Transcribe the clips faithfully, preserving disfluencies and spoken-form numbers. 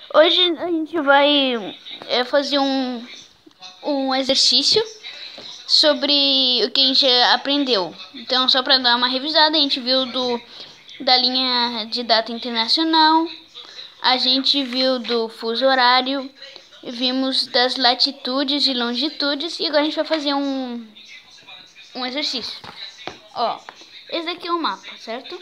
Hoje a gente vai é, fazer um, um exercício sobre o que a gente aprendeu. Então, só para dar uma revisada, a gente viu do, da linha de data internacional, a gente viu do fuso horário, vimos das latitudes e longitudes, e agora a gente vai fazer um, um exercício. Ó, esse daqui é o mapa, certo?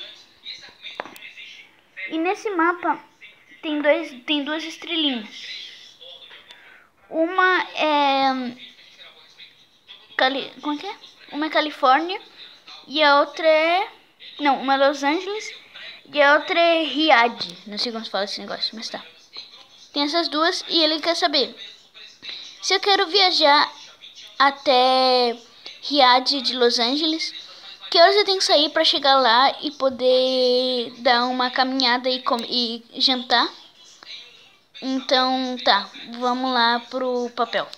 E nesse mapa tem, dois, tem duas estrelinhas. Uma é... Cali... Como é que é? Uma é Califórnia e a outra é... Não, uma é Los Angeles e a outra é Riad. Não sei como se fala esse negócio, mas tá. Tem essas duas e ele quer saber se eu quero viajar até Riad de Los Angeles, que horas eu tenho que sair para chegar lá e poder dar uma caminhada e, e jantar. Então, tá, vamos lá pro papel.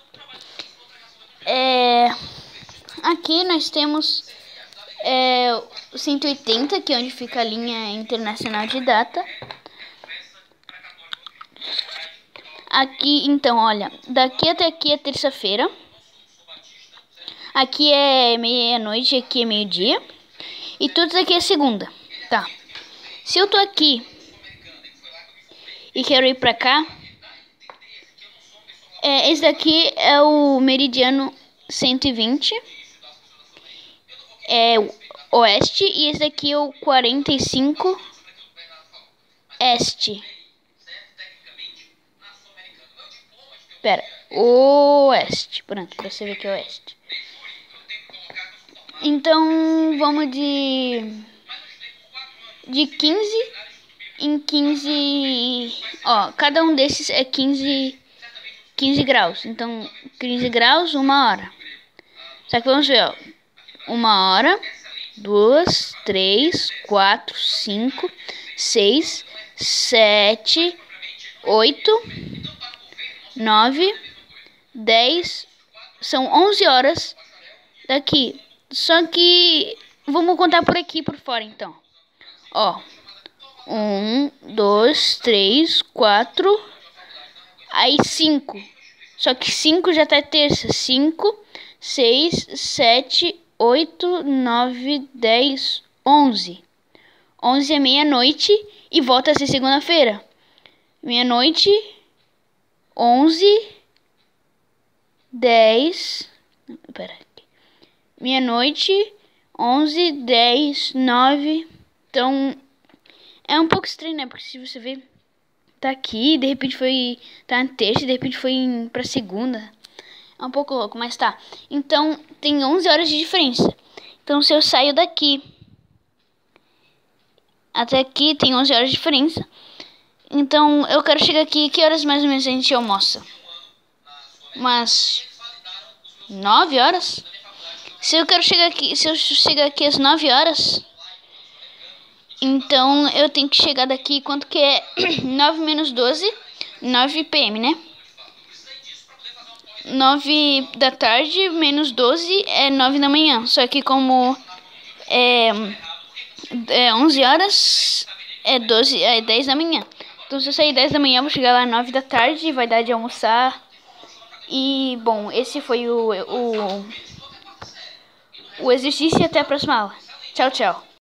É, aqui nós temos é, o cento e oitenta, que é onde fica a linha internacional de data. Aqui, então, olha, daqui até aqui é terça-feira. Aqui é meia-noite, aqui é meio-dia. E tudo aqui é segunda, tá? Se eu tô aqui e quero ir pra cá, é, esse daqui é o meridiano cento e vinte, é o oeste, e esse daqui é o quarenta e cinco este. Pera, oeste, pronto, pra você ver que é oeste. Então, vamos de de quinze em quinze, ó, cada um desses é quinze, quinze graus. Então, quinze graus, uma hora. Só que vamos ver, ó, uma hora, duas, três, quatro, cinco, seis, sete, oito, nove, dez, são onze horas daqui. Só que vamos contar por aqui por fora, então. Ó, um, dois, três, quatro, aí cinco. Só que cinco já tá terça. Cinco, seis, sete, oito, nove, dez, onze. Onze é meia-noite e volta a ser segunda-feira. Meia-noite, onze, dez. Pera aqui. Meia-noite, onze, dez, nove. Então, é um pouco estranho, né? Porque se você ver, tá aqui, de repente foi... Tá na terça, de repente foi pra segunda. É um pouco louco, mas tá. Então, tem onze horas de diferença. Então, se eu saio daqui até aqui, tem onze horas de diferença. Então, eu quero chegar aqui. Que horas mais ou menos a gente almoça? Umas nove horas? Se eu quero chegar aqui, se eu chegar aqui às nove horas, então eu tenho que chegar daqui, quanto que é nove menos doze? nove p m, né? nove da tarde menos doze é nove da manhã. Só que como é, é onze horas, é, doze, é dez da manhã. Então se eu sair dez da manhã, eu vou chegar lá nove da tarde, vai dar de almoçar. E, bom, esse foi o, o, o exercício e até a próxima aula. Tchau, tchau.